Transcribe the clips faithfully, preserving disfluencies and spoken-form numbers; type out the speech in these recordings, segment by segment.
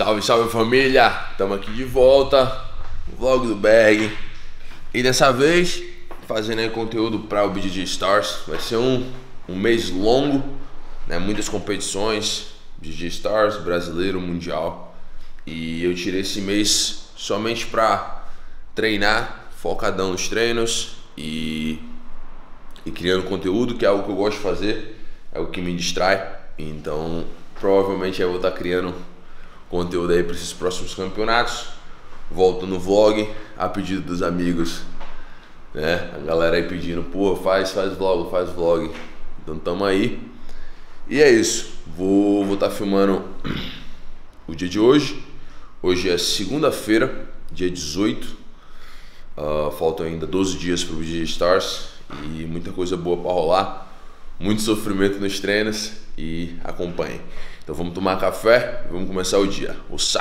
Salve, salve família! Estamos aqui de volta, vlog do Berg. E dessa vez, fazendo aí conteúdo para o B J J Stars. Vai ser um, um mês longo, né? Muitas competições, B J J Stars, brasileiro, mundial. E eu tirei esse mês somente para treinar, focadão nos treinos e, e criando conteúdo, que é algo que eu gosto de fazer, é algo que me distrai. Então, provavelmente eu vou estar criando conteúdo aí para esses próximos campeonatos. Volto no vlog a pedido dos amigos, né? A galera aí pedindo, pô, faz, faz vlog, faz vlog. Então tamo aí. E é isso. Vou vou estar filmando o dia de hoje. Hoje é segunda-feira, dia dezoito. Uh, faltam ainda doze dias pro B J J Stars e muita coisa boa para rolar. Muito sofrimento nos treinos e acompanhem. Então vamos tomar café e vamos começar o dia. Ossa!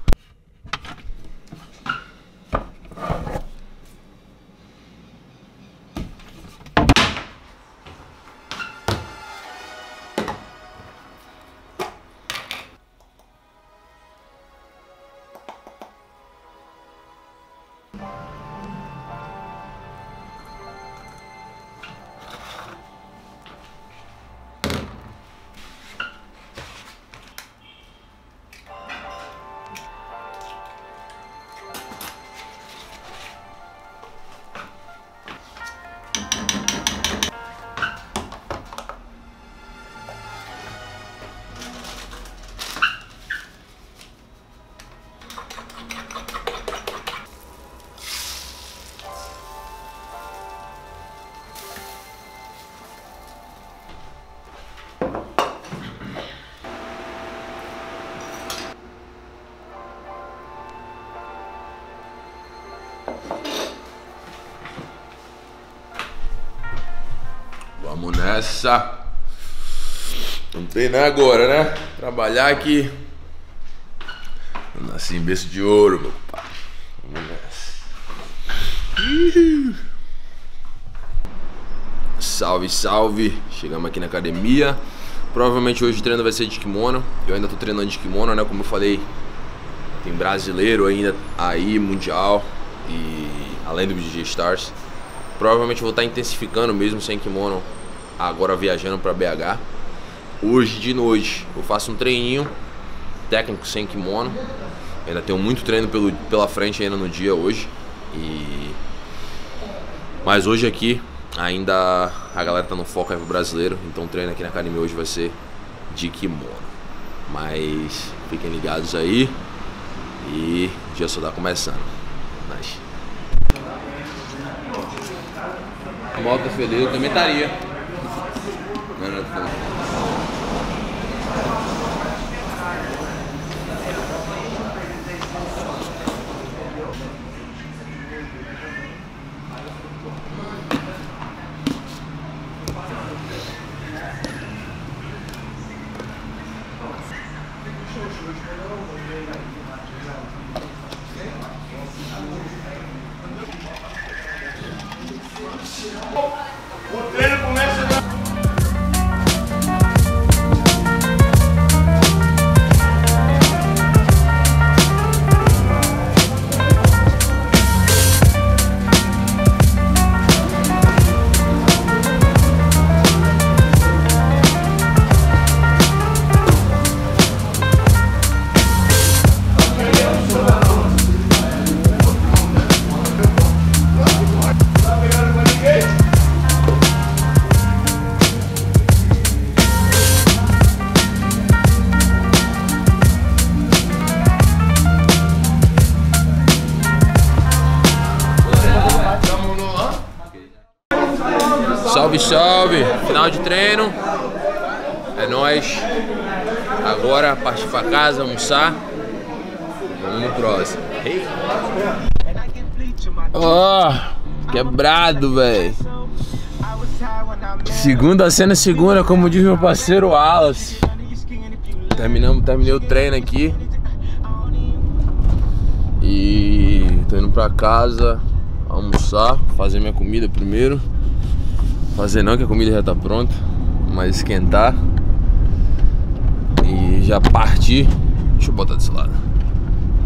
Vamos nessa. Vamos treinar agora, né? Trabalhar aqui. Eu nasci em berço de ouro, meu pai. Vamos nessa. Salve, salve. Chegamos aqui na academia. Provavelmente hoje o treino vai ser de kimono. Eu ainda tô treinando de kimono, né? Como eu falei, tem brasileiro ainda aí, mundial. E além do B J J Stars. Provavelmente eu vou estar intensificando mesmo sem kimono, agora viajando para B H. Hoje de noite eu faço um treininho técnico sem kimono. Ainda tenho muito treino pelo, pela frente ainda no dia hoje. E... Mas hoje aqui ainda a galera tá no foco aí pro brasileiro. Então o treino aqui na academia hoje vai ser de kimono. Mas fiquem ligados aí. E o dia só tá começando. Nice. A moto feliz, eu também estaria. Não, não, não. O treino começa na... Salve, salve! Final de treino. É nóis. Agora partir pra casa, almoçar. Vamos no próximo. Hey. Ó, oh, quebrado, velho. Segunda cena, segunda, como diz meu parceiro Wallace. Terminamos, terminei o treino aqui. E tô indo pra casa almoçar, fazer minha comida primeiro. Fazer não, que a comida já tá pronta, mas esquentar e já partir. Deixa eu botar desse lado.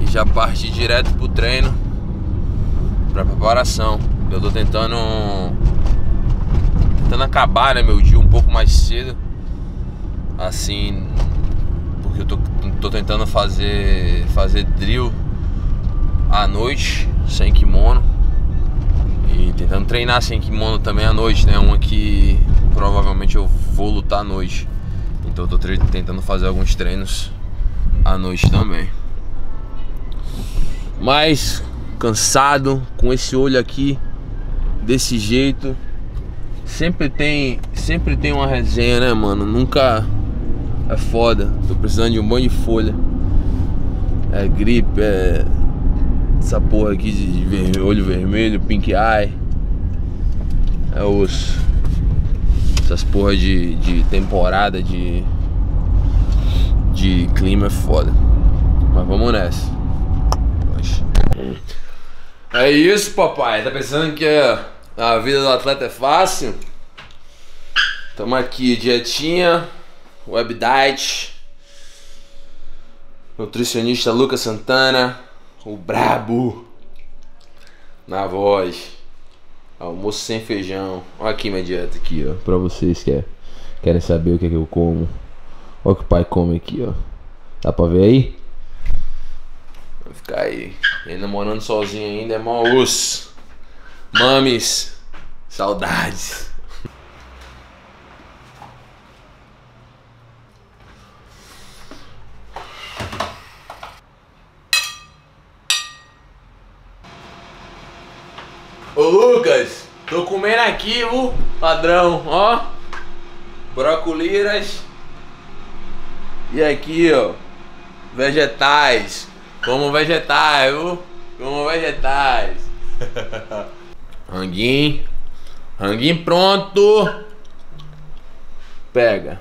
e já partir direto pro treino, pra preparação. Eu tô tentando tentando acabar, né, meu dia um pouco mais cedo, assim, porque eu tô, tô tentando fazer fazer drill à noite sem kimono e tentando treinar sem kimono também à noite, né? Uma que provavelmente eu vou lutar à noite, então eu tô tentando fazer alguns treinos à noite também. Mas cansado, com esse olho aqui desse jeito. Sempre tem, sempre tem uma resenha, né, mano? Nunca é foda. Tô precisando de um banho de folha. É gripe, é essa porra aqui de ver, olho vermelho, pink eye. É osso. Essas porra de, de temporada, de de clima é foda. Mas vamos nessa. É isso, papai. Tá pensando que a vida do atleta é fácil? Tamo aqui, dietinha, web diet, nutricionista Lucas Santana, o brabo, na voz. Almoço sem feijão. Olha aqui minha dieta aqui, ó, pra vocês que é, querem saber o que é que eu como. Olha o que o pai come aqui, ó. Dá pra ver aí? Vai ficar aí. Ele namorando sozinho ainda é mó osso. Mames, saudades. Ô Lucas, tô comendo aqui, o padrão, ó. Brocoleiras. E aqui, ó, vegetais. Como vegetais, viu? Como vegetais. Ranguinho. Ranguinho pronto. Pega.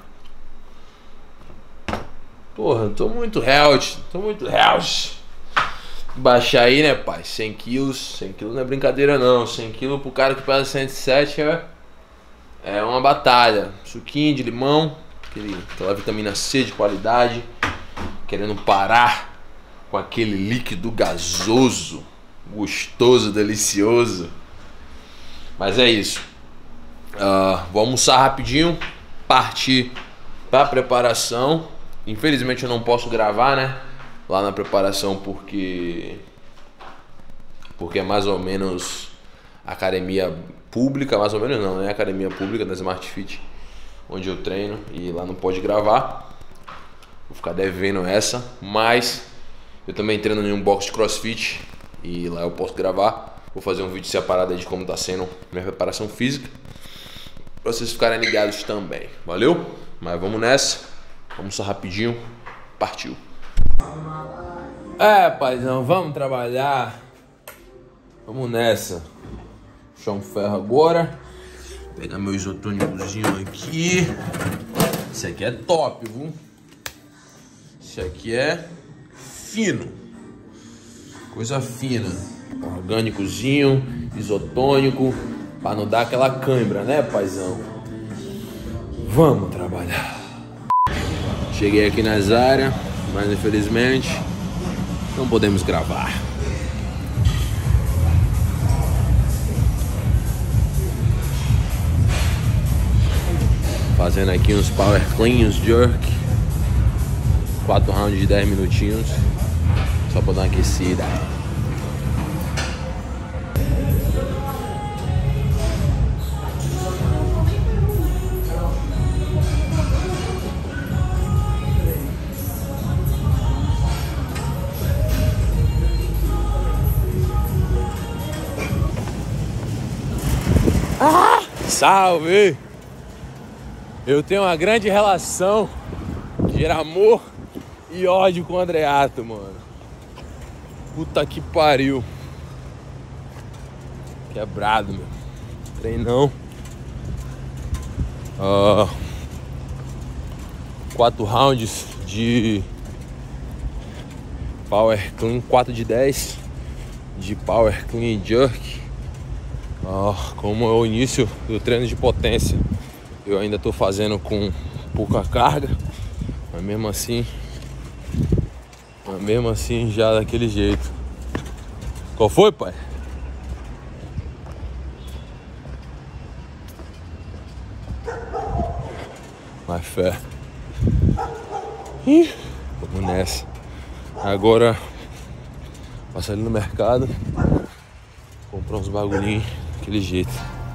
Porra, tô muito health. Tô muito health. Baixar aí, né, pai? cem quilos. cem quilos não é brincadeira, não. cem quilos pro cara que pesa cento e sete é, é uma batalha. Suquinho de limão. Aquele, aquela vitamina C de qualidade. Querendo parar com aquele líquido gasoso, gostoso, delicioso. Mas é isso. Uh, vou almoçar rapidinho, partir pra preparação. Infelizmente eu não posso gravar, né, lá na preparação, porque porque é mais ou menos academia pública, mais ou menos não, né? Academia pública da Smart Fit, onde eu treino, e lá não pode gravar. Vou ficar devendo essa, mas eu também treino em um box de CrossFit e lá eu posso gravar. Vou fazer um vídeo separado aí de como tá sendo minha preparação física, pra vocês ficarem ligados também. Valeu? Mas vamos nessa. Vamos só rapidinho. Partiu. É, paizão, vamos trabalhar. Vamos nessa. Puxar um ferro agora. Pegar meu isotônicozinho aqui. Esse aqui é top, viu? Esse aqui é fino. Coisa fina. Orgânicozinho, isotônico, pra não dar aquela cãibra, né, paizão? Vamos trabalhar. Cheguei aqui nas áreas, mas infelizmente não podemos gravar. Fazendo aqui uns power clean, uns jerk. Quatro rounds de dez minutinhos. Só pra dar uma aquecida. Ah, salve! Eu tenho uma grande relação de amor e ódio com o Andreato, mano. Puta que pariu. Quebrado, meu. Treinão. Uh, quatro rounds de Power Clean, quatro de dez de Power Clean Jerk. Uh, como é o início do treino de potência, eu ainda tô fazendo com pouca carga, mas mesmo assim Mas mesmo assim, já daquele jeito. Qual foi, pai? Mais fé. Ih, vamos nessa. Agora, passar ali no mercado, comprar uns bagulhinhos daquele jeito.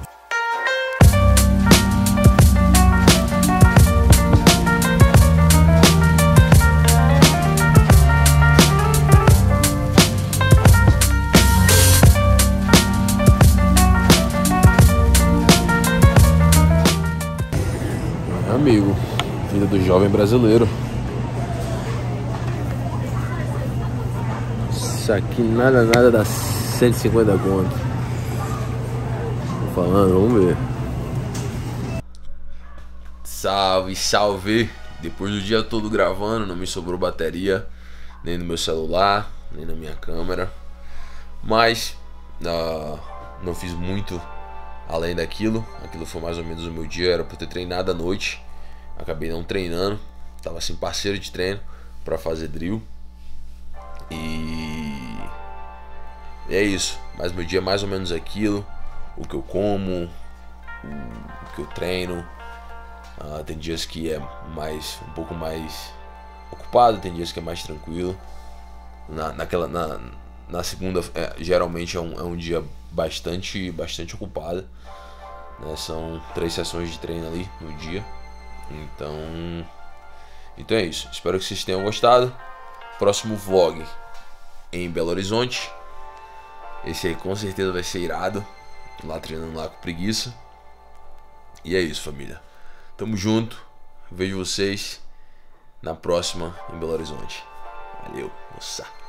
Amigo, vida do jovem brasileiro. Isso aqui nada, nada dá cento e cinquenta conto. Tô falando, vamos ver. Salve, salve. Depois do dia todo gravando, não me sobrou bateria, nem no meu celular, nem na minha câmera. Mas uh, não fiz muito além daquilo. Aquilo foi mais ou menos o meu dia. Era pra ter treinado à noite, acabei não treinando. Tava sem parceiro de treino pra fazer drill. E é isso. Mas meu dia é mais ou menos aquilo. O que eu como, o que eu treino. uh, Tem dias que é mais, um pouco mais ocupado, tem dias que é mais tranquilo. Na, naquela, na, na segunda, é, geralmente é um, é um dia bastante, bastante ocupado, né? São três sessões de treino ali no dia. Então, então é isso. Espero que vocês tenham gostado. Próximo vlog em Belo Horizonte. Esse aí com certeza vai ser irado. Lá treinando lá com preguiça. E é isso, família. Tamo junto. Vejo vocês na próxima em Belo Horizonte. Valeu, moça.